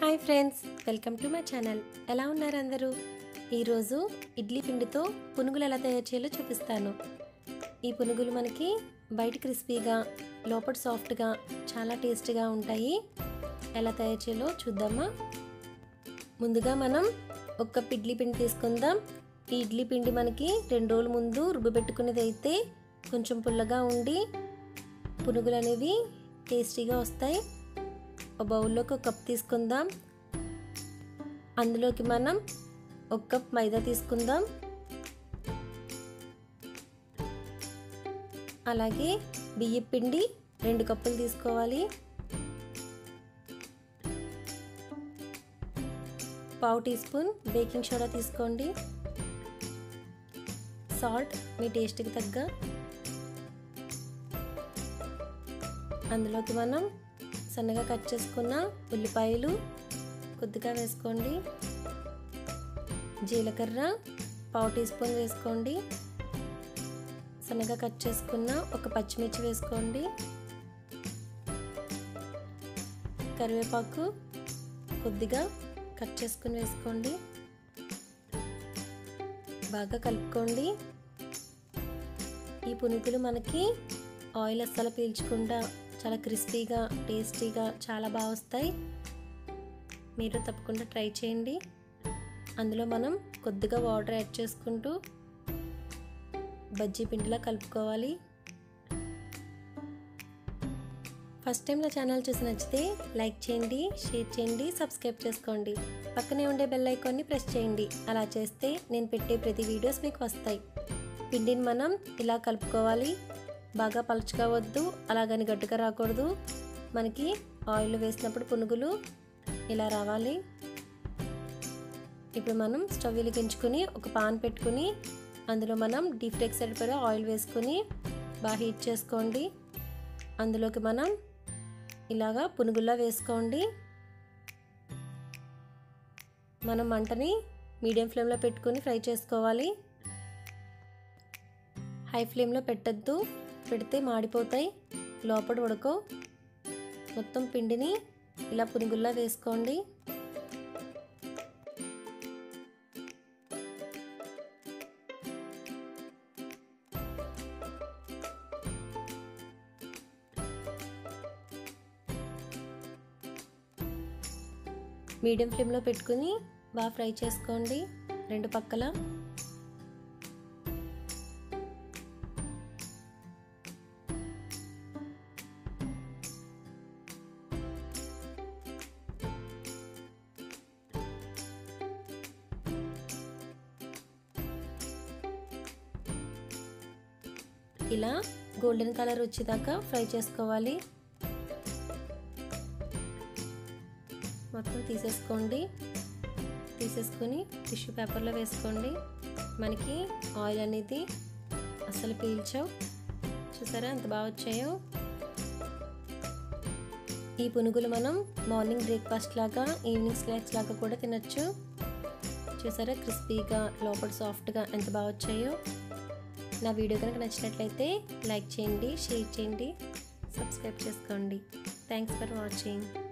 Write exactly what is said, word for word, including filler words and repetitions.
Hi friends, welcome to my channel. ఎలా ఉన్నారు అందరూ? ఈరోజు ఇడ్లీ పిండితో పునుగులు ఎలా తయారు చేయాలో చూపిస్తాను. ఈ పునుగులు మనకి బయట క్రిస్పీగా లోపల సాఫ్ట్గా చాలా టేస్టీగా ఉంటాయి. ఎలా తయారు చేయాలో చూద్దామా? ముందుగా మనం ఒక కప్ ఇడ్లీ పిండి తీసుకుందాం. ఈ ఇడ్లీ పిండి మనకి రెండు రోజుల ముందు రుబ్బు పెట్టుకునేది అయితే కొంచెం పుల్లగా ఉండి పునుగులు అనేవి టేస్టీగా వస్తాయి. ఒక బౌల్లోకి ఒక కప్ తీసుకుందాం. అందులోకి మనం ఒక కప్ మైదా తీసుకుందాం. అలాగే బియ్యం పిండి రెండు కప్పులు తీసుకోవాలి. పావు టీ స్పూన్ బేకింగ్ సోడా తీసుకోండి. సాల్ట్ మీ టేస్ట్కి తగ్గ. అందులోకి మనం సన్నగా కట్ చేసుకున్న ఉల్లిపాయలు కొద్దిగా వేసుకోండి. జీలకర్ర పావు టీ స్పూన్ వేసుకోండి. సన్నగా కట్ చేసుకున్న ఒక పచ్చిమిర్చి వేసుకోండి. కరివేపాకు కొద్దిగా కట్ చేసుకుని వేసుకోండి. బాగా కలుపుకోండి. ఈ పునుగులు మనకి ఆయిల్ అస్సలు పీల్చకుండా చాలా క్రిస్పీగా టేస్టీగా చాలా బాగా వస్తాయి. మీరు తప్పకుండా ట్రై చేయండి. అందులో మనం కొద్దిగా వాటర్ యాడ్ చేసుకుంటూ బజ్జీ పిండిలా కలుపుకోవాలి. ఫస్ట్ టైం నా ఛానల్ చూసి నచ్చితే లైక్ చేయండి, షేర్ చేయండి, సబ్స్క్రైబ్ చేసుకోండి. పక్కనే ఉండే బెల్ ఐకాన్ని ప్రెస్ చేయండి. అలా చేస్తే నేను పెట్టే ప్రతి వీడియోస్ మీకు వస్తాయి. పిండిని మనం ఇలా కలుపుకోవాలి. బాగా పలుచగా వద్దు, అలాగని గట్టిగా రాకూడదు. మనకి ఆయిల్ వేసినప్పుడు పునుగులు ఇలా రావాలి. ఇప్పుడు మనం స్టవ్ వెలిగించుకుని ఒక పాన్ పెట్టుకుని అందులో మనం డీప్ ఫ్రైకి సరిపడా ఆయిల్ వేసుకుని బాగా హీట్ చేసుకోండి. అందులోకి మనం ఇలాగా పునుగుల్లా వేసుకోండి. మనం మంటని మీడియం ఫ్లేమ్లో పెట్టుకుని ఫ్రై చేసుకోవాలి. హై ఫ్లేమ్లో పెట్టద్దు, పెడితే మాడిపోతాయి, లోపల ఉడకో. మొత్తం పిండిని ఇలా పునుగుల్లా వేసుకోండి. మీడియం ఫ్లేమ్లో పెట్టుకుని బాగా ఫ్రై చేసుకోండి రెండు పక్కల. ఇలా గోల్డెన్ కలర్ వచ్చేదాకా ఫ్రై చేసుకోవాలి. మొత్తం తీసేసుకోండి. తీసేసుకొని టిష్యూ పేపర్లో వేసుకోండి. మనకి ఆయిల్ అనేది అసలు పీల్చవు. చూసారా ఎంత బాగా వచ్చాయో? ఈ పునుగులు మనం మార్నింగ్ బ్రేక్ఫాస్ట్ లాగా, ఈవినింగ్ స్నాక్స్ లాగా కూడా తినచ్చు. చూసారా క్రిస్పీగా లోపల సాఫ్ట్గా ఎంత బాగా వచ్చాయో? నా వీడియో కనుక నచ్చినట్లయితే లైక్ చేయండి, షేర్ చేయండి, సబ్స్క్రైబ్ చేసుకోండి. Thanks for watching.